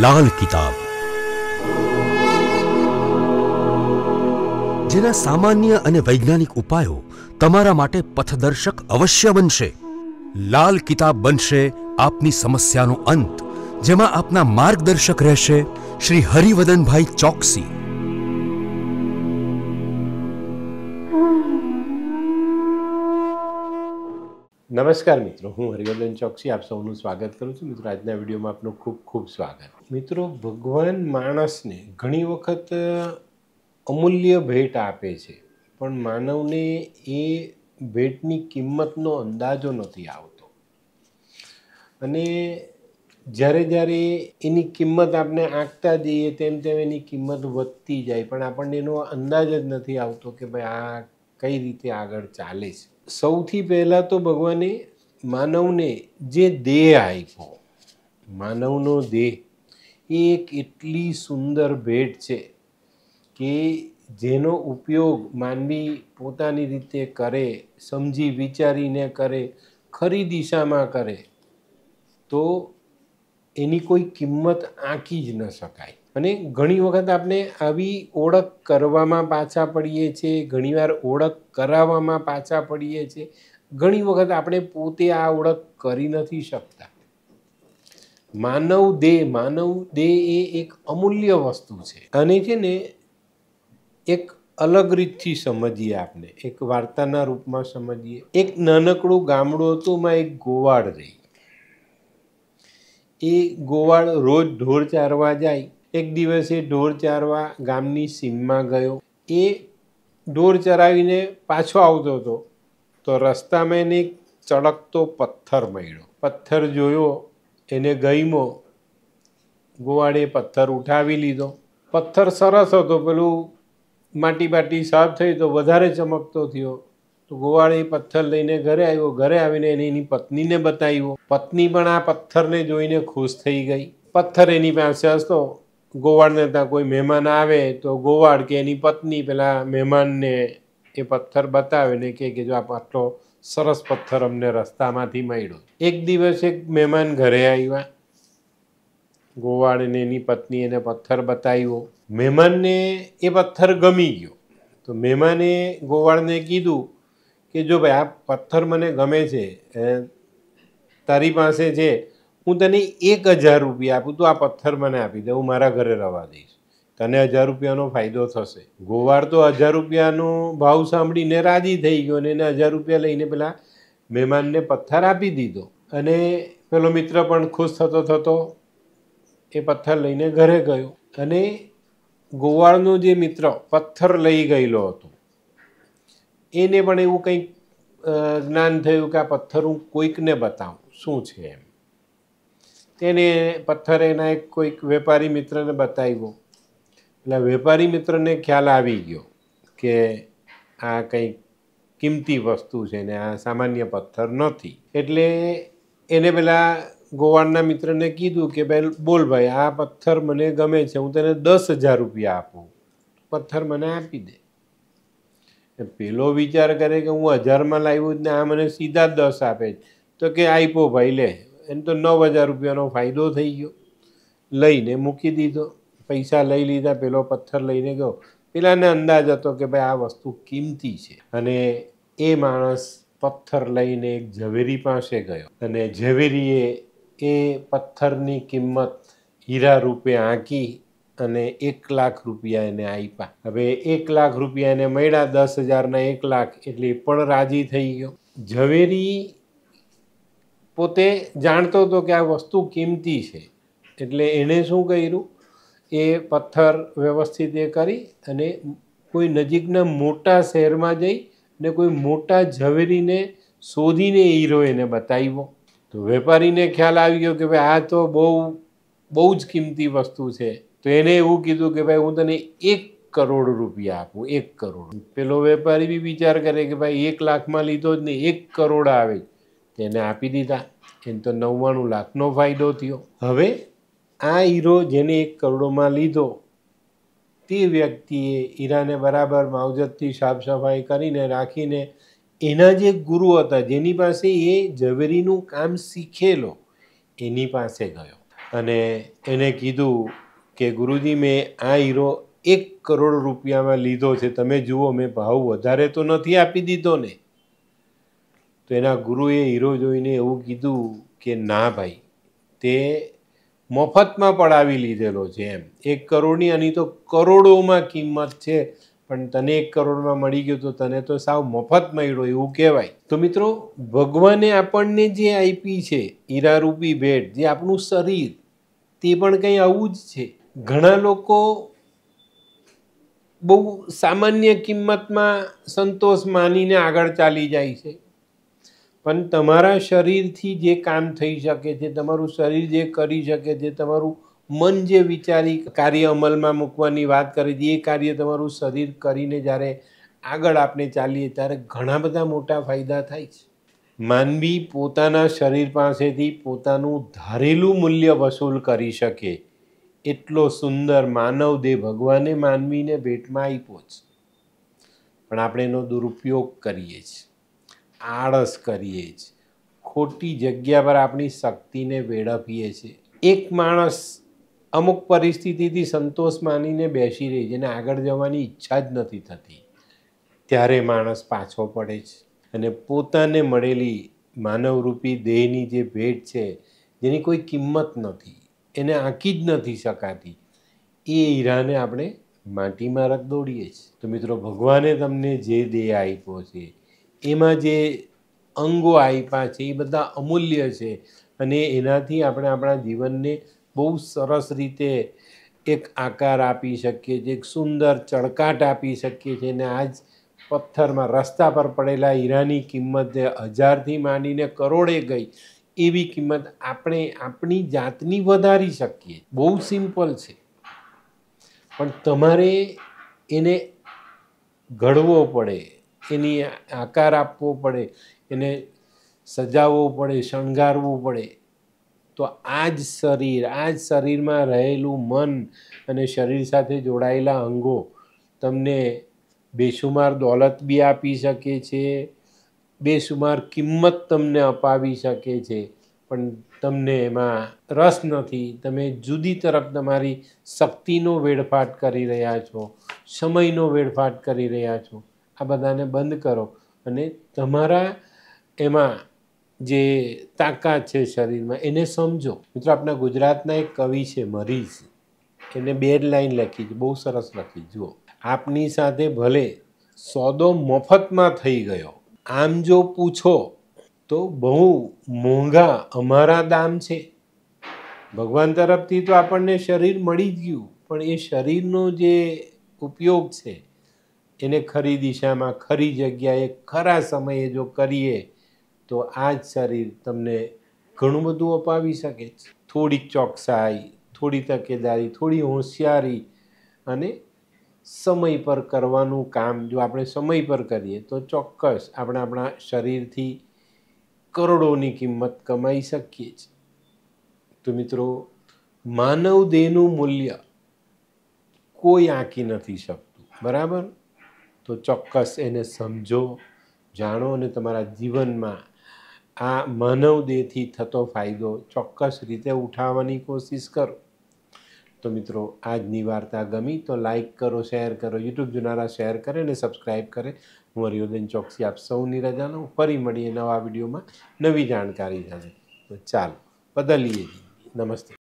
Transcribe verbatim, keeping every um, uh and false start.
લાલ કિતાબ, જેના સામાન્ય અને વૈજ્ઞાનિક ઉપાયો તમારા માટે પથદર્શક અવશ્ય બનશે. લાલ કિતાબ બનશે આપની સમસ્યાનો અંત, જેમાં આપના માર્ગદર્શક રહેશે શ્રી હરિવદનભાઈ ચોકસી. નમસ્કાર મિત્રો, હું હરિવર્ધન ચોકસી આપ સૌનું સ્વાગત કરું છું. મિત્રો, આજના વિડીયોમાં આપનું ખૂબ ખૂબ સ્વાગત. મિત્રો, ભગવાન માણસને ઘણી વખત અમૂલ્ય ભેટ આપે છે, પણ માનવને એ ભેટની કિંમતનો અંદાજો નથી આવતો. અને જ્યારે જ્યારે એની કિંમત આપણે આંકતા જઈએ તેમ તેમ એની કિંમત વધતી જાય, પણ આપણને એનો અંદાજ જ નથી આવતો કે ભાઈ આ કઈ રીતે આગળ ચાલે છે. સૌથી પહેલાં તો ભગવાને માનવને જે દેહ આપ્યો, માનવનો દેહ એ એક એટલી સુંદર ભેટ છે કે જેનો ઉપયોગ માનવી પોતાની રીતે કરે, સમજી વિચારીને કરે, ખરી દિશામાં કરે તો એની કોઈ કિંમત આંકી જ ન શકાય. અને ઘણી વખત આપણે આવી ઓળખ કરવામાં પાછા પડીએ છીએ, ઘણીવાર ઓળખ કરાવવામાં પાછા પડીએ છીએ, ઘણી વખત આપણે પોતે આ ઓળખ કરી નથી શકતા. માનવ દેહ માનવ દેહ એ એક અમૂલ્ય વસ્તુ છે. અને છે ને એક અલગ રીતથી સમજીએ, આપણે એક વાર્તાના રૂપમાં સમજીએ. એક નાનકડું ગામડું હતું, એમાં એક ગોવાળ રહી. એ ગોવાળ રોજ ઢોર ચારવા જાય. એક દિવસે ઢોર ચારવા ગામની સીમમાં ગયો. એ ઢોર ચરાવીને પાછો આવતો હતો તો રસ્તામાં એને એક ચળકતો પથ્થર મળ્યો. પથ્થર જોયો, એને ગમ્યો. ગોવાળે પથ્થર ઉઠાવી લીધો. પથ્થર સરસ હતો, પેલું માટી બાટી સાફ થઈ તો વધારે ચમકતો થયો. તો ગોવાળ એ પથ્થર લઈને ઘરે આવ્યો. ઘરે આવીને એને એની પત્નીને બતાવ્યો. પત્ની પણ આ પથ્થરને જોઈને ખુશ થઈ ગઈ. પથ્થર એની પાસે હસતો. ગોવાળને ત્યાં કોઈ મહેમાન આવે તો ગોવાળ કે એની પત્ની પેલા મહેમાનને એ પથ્થર બતાવે ને કે જો આ આટલો સરસ પથ્થર અમને રસ્તામાંથી મળ્યો. એક દિવસ એક મહેમાન ઘરે આવ્યા. ગોવાળ ને એની પત્ની એને પથ્થર બતાવ્યો. મહેમાનને એ પથ્થર ગમી ગયો. તો મહેમાને ગોવાળને કીધું કે જો ભાઈ આ પથ્થર મને ગમે છે, તારી પાસે છે, હું તને એક હજાર રૂપિયા આપું, તું આ પથ્થર મને આપી દે, હું મારા ઘરે રવા દઈશ, તને હજાર રૂપિયાનો ફાયદો થશે. ગોવાળ તો હજાર રૂપિયાનો ભાવ સાંભળીને રાજી થઈ ગયો અને એને હજાર રૂપિયા લઈને પેલા મહેમાનને પથ્થર આપી દીધો. અને પેલો મિત્ર પણ ખુશ થતો થતો એ પથ્થર લઈને ઘરે ગયો. અને ગોવાળનો જે મિત્ર પથ્થર લઈ ગયેલો હતો એને પણ એવું કંઈક જ્ઞાન થયું કે આ પથ્થર હું કોઈકને બતાવું શું છે એમ. તેને પથ્થર એના એક કોઈક વેપારી મિત્રને બતાવ્યો. એટલે વેપારી મિત્રને ખ્યાલ આવી ગયો કે આ કંઈક કિંમતી વસ્તુ છે ને આ સામાન્ય પથ્થર નથી. એટલે એને પેલા ગોવાળના મિત્રને કીધું કે ભાઈ બોલ ભાઈ, આ પથ્થર મને ગમે છે, હું તને દસ હજાર રૂપિયા આપું, પથ્થર મને આપી દે. પેલો વિચાર કરે કે હું હજારમાં લાવ્યું જ ને આ મને સીધા દસ આપે છે. તો કે આપ્યો ભાઈ, લે. એને તો નવ હજાર રૂપિયાનો ફાયદો થઈ ગયો. લઈને મૂકી દીધો. પૈસા લઈ લીધા. પેલો પથ્થર લઈને ગયો. પેલાને અંદાજ હતો કે ભાઈ આ વસ્તુ કિંમતી છે. અને એ માણસ પથ્થર લઈને એક ઝવેરી પાસે ગયો અને ઝવેરીએ એ પથ્થરની કિંમત હીરા રૂપે આંકી અને એક લાખ રૂપિયા એને આપ્યા. હવે એક લાખ રૂપિયા એને મળ્યા, દસ હજારના એક લાખ, એટલે એ પણ રાજી થઈ ગયો. ઝવેરી પોતે જાણતો હતો કે આ વસ્તુ કિંમતી છે, એટલે એણે શું કર્યું, એ પથ્થર વ્યવસ્થિત એ કરી અને કોઈ નજીકના મોટા શહેરમાં જઈ ને કોઈ મોટા ઝવેરીને શોધીને હીરો એને બતાવ્યો. તો વેપારીને ખ્યાલ આવી ગયો કે ભાઈ આ તો બહુ બહુ જ કિંમતી વસ્તુ છે. તો એને એવું કીધું કે ભાઈ હું તને એક કરોડ રૂપિયા આપું, એક કરોડ. પેલો વેપારી બી વિચાર કરે કે ભાઈ એક લાખમાં લીધો જ નહીં, એક કરોડ આવે, તેને આપી દીધા. એને તો નવ્વાણું લાખનો ફાયદો થયો. હવે આ હીરો જેને એક કરોડમાં લીધો તે વ્યક્તિએ હીરાને બરાબર માવજતથી સાફ સફાઈ કરીને રાખીને એના જે ગુરુ હતા, જેની પાસે એ ઝવેરીનું કામ શીખેલો, એની પાસે ગયો અને એને કીધું કે ગુરુજી મેં આ હીરો એક કરોડ રૂપિયામાં લીધો છે, તમે જુઓ મેં ભાવ વધારે તો નથી આપી દીધો ને? તો એના ગુરુએ હીરો જોઈને એવું કીધું કે ના ભાઈ, તે મફતમાં પડાવી લીધેલો છે એમ. એક કરોડની આની તો કરોડોમાં કિંમત છે, પણ તને એક કરોડમાં મળી ગયો તો તને તો સાવ મફત મળ્યો એવું કહેવાય. તો મિત્રો, ભગવાને આપણને જે આપી છે હીરારૂપી ભેટ, જે આપણું શરીર, તે પણ કંઈ આવું જ છે. ઘણા લોકો બહુ સામાન્ય કિંમતમાં સંતોષ માનીને આગળ ચાલી જાય છે, પણ તમારા શરીરથી જે કામ થઈ શકે છે, તમારું શરીર જે કરી શકે છે, તમારું મન જે વિચારી કાર્ય અમલમાં મૂકવાની વાત કરે છે, એ કાર્ય તમારું શરીર કરીને જ્યારે આગળ આપણે ચાલીએ ત્યારે ઘણા બધા મોટા ફાયદા થાય છે. માનવી પોતાના શરીર પાસેથી પોતાનું ધારેલું મૂલ્ય વસૂલ કરી શકે એટલો સુંદર માનવ દેહ ભગવાને માનવીને ભેટમાં આપ્યો છે, પણ આપણે એનો દુરુપયોગ કરીએ છીએ, આળસ કરીએ છીએ, ખોટી જગ્યા પર આપણી શક્તિને વેડફીએ છીએ. એક માણસ અમુક પરિસ્થિતિથી સંતોષ માનીને બેસી રહી છે અને આગળ જવાની ઈચ્છા જ નથી થતી, ત્યારે માણસ પાછો પડે છે અને પોતાને મળેલી માનવરૂપી દેહની જે ભેટ છે, જેની કોઈ કિંમત નથી, એને આંકી જ નથી શકાતી, એ હીરાને આપણે માટીમાં રગદોડીએ છીએ. તો મિત્રો, ભગવાને તમને જે દેહ આપ્યો છે, એમાં જે અંગો આપ્યા છે, એ બધા અમૂલ્ય છે અને એનાથી આપણે આપણા જીવનને બહુ સરસ રીતે એક આકાર આપી શકીએ છીએ, એક સુંદર ચળકાટ આપી શકીએ છીએ. અને આજ પથ્થરમાં રસ્તા પર પડેલા હીરાની કિંમત જે હજારથી માંડીને કરોડે ગઈ, એવી કિંમત આપણે આપણી જાતની વધારી શકીએ. બહુ સિમ્પલ છે, પણ તમારે એને ઘડવો પડે, એની આકાર આપવો પડે, એને સજાવવો પડે, શણગારવું પડે. તો આ જ શરીર, આ જ શરીરમાં રહેલું મન અને શરીર સાથે જોડાયેલા અંગો તમને બેશુમાર દોલત બી આપી શકે છે, બેશુમાર કિંમત તમને અપાવી શકે છે, પણ તમને એમાં રસ નથી. તમે જુદી તરફ તમારી શક્તિનો વેડફાટ કરી રહ્યા છો, સમયનો વેડફાટ કરી રહ્યા છો. આ બધાને બંધ કરો અને તમારા એમાં જે તાકાત છે શરીરમાં, એને સમજો. મિત્રો, આપણા ગુજરાતના એક કવિ છે મરીઝ, એને બે જ લાઈન લખી છે, બહુ સરસ લખી. જુઓ, આપની સાથે ભલે સોદો મફતમાં થઈ ગયો, આમ જો પૂછો તો બહુ મોંઘા અમારા દામ છે. ભગવાન તરફથી તો આપણને શરીર મળી જ ગયું, પણ એ શરીરનો જે ઉપયોગ છે એને ખરી દિશામાં, ખરી જગ્યાએ, ખરા સમયે જો કરીએ તો આ જ શરીર તમને ઘણું બધું અપાવી શકે છે. થોડીક ચોકસાઈ, થોડી તકેદારી, થોડી હોશિયારી અને સમય પર કરવાનું કામ જો આપણે સમય પર કરીએ તો ચોક્કસ આપણે આપણા શરીરથી કરોડોની કિંમત કમાઈ શકીએ છીએ. તો મિત્રો, માનવ દેહનું મૂલ્ય કોઈ આંકી નથી શકતું, બરાબર? તો ચોક્કસ એને સમજો, જાણો અને તમારા જીવનમાં આ માનવ દેહથી થતો ફાયદો ચોક્કસ રીતે ઉઠાવવાની કોશિશ કરો. તો મિત્રો, આજની વાર્તા ગમી તો લાઈક કરો, શેર કરો, યુટ્યુબ જોનારા શેર કરે અને સબસ્ક્રાઈબ કરે. હું હરિવર્ધન ચોકસી આપ સૌની રજા લઉં. ફરી મળીએ નવા વિડીયોમાં નવી જાણકારી સાથે. તો ચાલો, બદલીએ. નમસ્તે.